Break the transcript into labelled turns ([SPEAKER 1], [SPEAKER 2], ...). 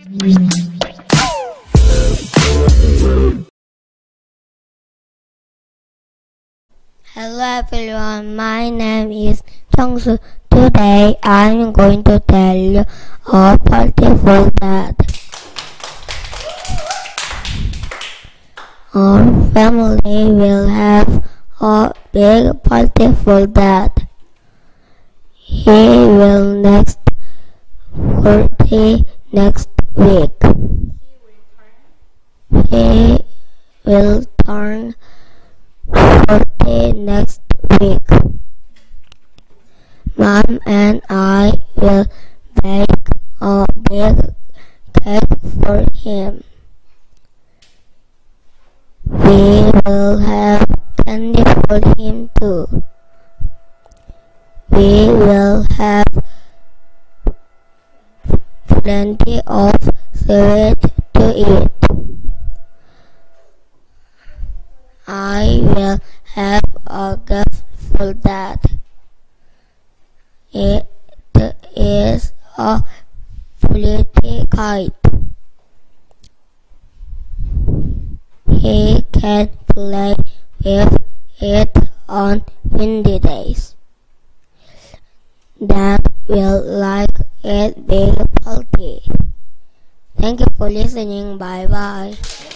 [SPEAKER 1] Hello everyone, my name is Chungsu. Today I'm going to tell you a beautiful that our family will have a big beautiful dad. He will next 40 next week. He will turn 40 next week. Mom and I will bake a big cake for him. We will have candy for him too. We will have plenty of sweets to eat. I will have a gift for that. It is a pretty kite. He can play with it on windy days. Dad will like it big party. Thank you for listening. Bye bye.